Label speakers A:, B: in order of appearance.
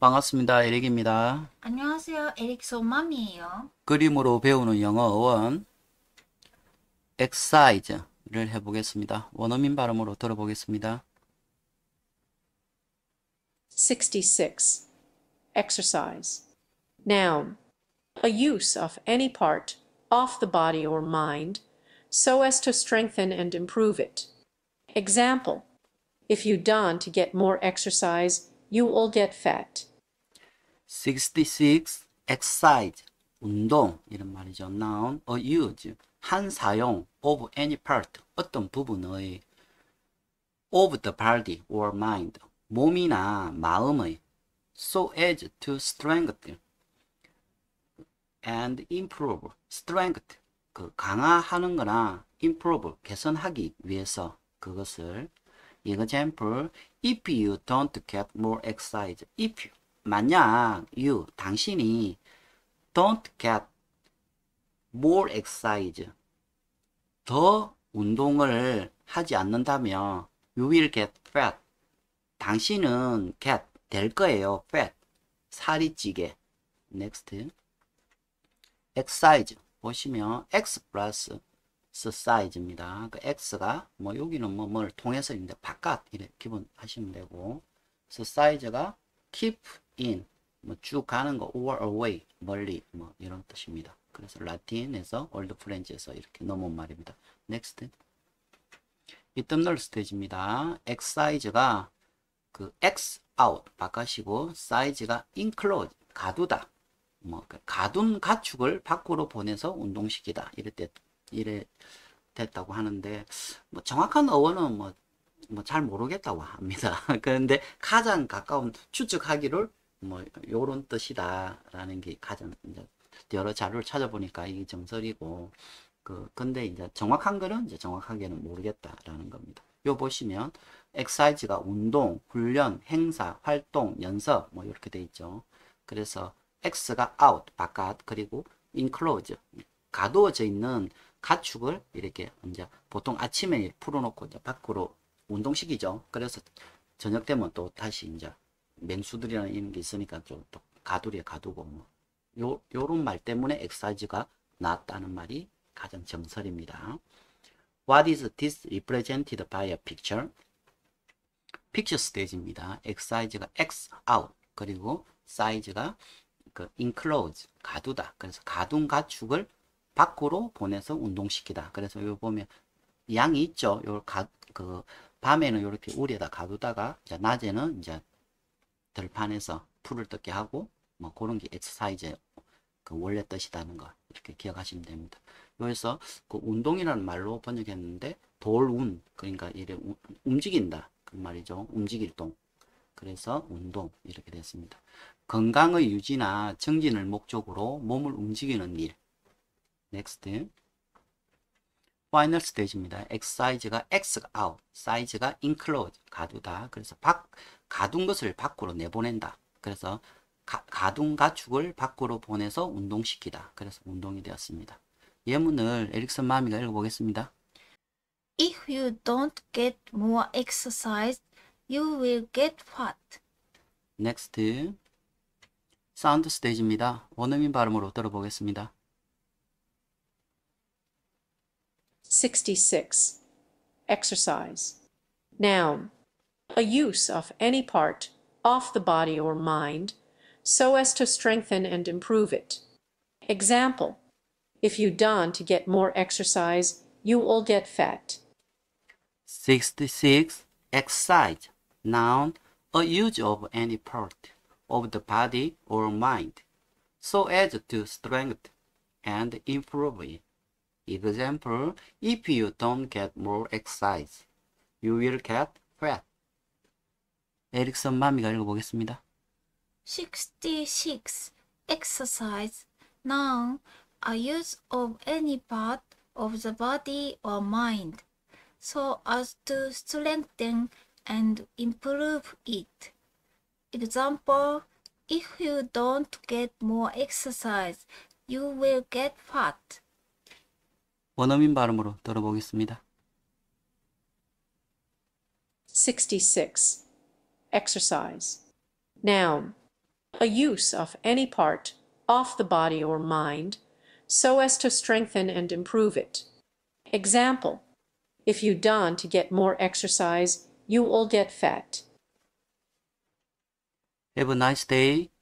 A: 반갑습니다. 에릭입니다.
B: 안녕하세요. 에릭소 맘이에요.
A: 그림으로 배우는 영어 어원 exercise를 해보겠습니다. 원어민 발음으로 들어보겠습니다.
C: 66. Exercise. Noun. A use of any part of the body or mind so as to strengthen and improve it. Example. If you don't get more exercise, you will get fat.
A: 66. exercise 운동 이런 말이죠. noun a use 한 사용 of any part 어떤 부분의 of the body or mind 몸이나 마음의 so as to strengthen and improve strength 그 강화하는 거나 improve 개선하기 위해서 그것을 example if you don't get more exercise if 만약 you 당신이 don't get more exercise 더 운동을 하지 않는다면 you will get fat 당신은 get 될 거예요 fat 살이 찌게 next exercise 보시면 x 플러스 size입니다. 그 x가 뭐 여기는 뭐를 통해서인데 바깥 이렇게 기본 하시면 되고 size가 keep in 뭐 쭉 가는 거 or away 멀리 뭐 이런 뜻입니다. 그래서 라틴에서 올드 프렌즈에서 이렇게 넘어온 말입니다. next 이뜸널 스테이지입니다. exercise가 그 x out 바깥이고 size가 enclose 가두다 뭐 가둔 가축을 밖으로 보내서 운동시키다 이래 됐다고 하는데 뭐 정확한 어원은 뭐 잘 모르겠다고 합니다. 그런데 가장 가까운 추측하기를 뭐 요런 뜻이다라는 게 가장 이제 여러 자료를 찾아보니까 이게 정설이고 근데 이제 정확한 거는 이제 정확하게는 모르겠다라는 겁니다. 요 보시면 exercise가 운동, 훈련, 행사, 활동, 연습 뭐 이렇게 돼 있죠. 그래서 X가 out, 바깥, 그리고 enclose, 가두어져 있는 가축을 이렇게 이제 보통 아침에 풀어놓고 이제 밖으로 운동시키죠. 그래서 저녁 되면 또 다시 이제 맹수들이라는 이런 게 있으니까 좀 또 가두리에 가두고 뭐 요런 말 때문에 exercise가 나왔다는 말이 가장 정설입니다. What is this represented by a picture? picture stage입니다. exercise가 X out 그리고 size가 그 enclose 가두다. 그래서 가둔 가축을 밖으로 보내서 운동시키다. 그래서 요 보면 양이 있죠. 그 밤에는 이렇게 우리에다 가두다가 이제 낮에는 이제 들판에서 풀을 뜯게 하고 뭐 그런 게 엑서사이즈 그 원래 뜻이라는 거 이렇게 기억하시면 됩니다. 여기서 그 운동이라는 말로 번역했는데 돌운 그러니까 이래 움직인다 그 말이죠. 움직일 동. 그래서 운동 이렇게 됐습니다. 건강의 유지나 증진을 목적으로 몸을 움직이는 일. next. 파이널 스테이지입니다. exercise가 X가 out, size가 enclose, 가두다. 그래서 가둔 것을 밖으로 내보낸다. 그래서 가둔 가축을 밖으로 보내서 운동시키다. 그래서 운동이 되었습니다. 예문을 에릭슨 마미가 읽어보겠습니다.
B: If you don't get more exercise, you will get fat.
A: next. 사운드 스테이지입니다. 원어민 발음으로 들어보겠습니다.
C: 66. Exercise. Noun. A use of any part of the body or mind so as to strengthen and improve it. Example. If you don't get more exercise, you will get fat.
A: 66. Exercise. Noun. A use of any part of the body or mind so as to strengthen and improve it. Example, if you don't get more exercise, you will get fat. 에릭슨 마미가 읽어보겠습니다.
B: 66. Exercise. Noun. A use of any part of the body or mind, so as to strengthen and improve it. Example, if you don't get more exercise, you will get fat.
A: 원어민 발음으로 들어보겠습니다.
C: 66. Exercise. Noun. a use of any part of the body or mind so as to strengthen and improve it. Example: if you don to get more exercise, you will get fat.
A: Have a nice day.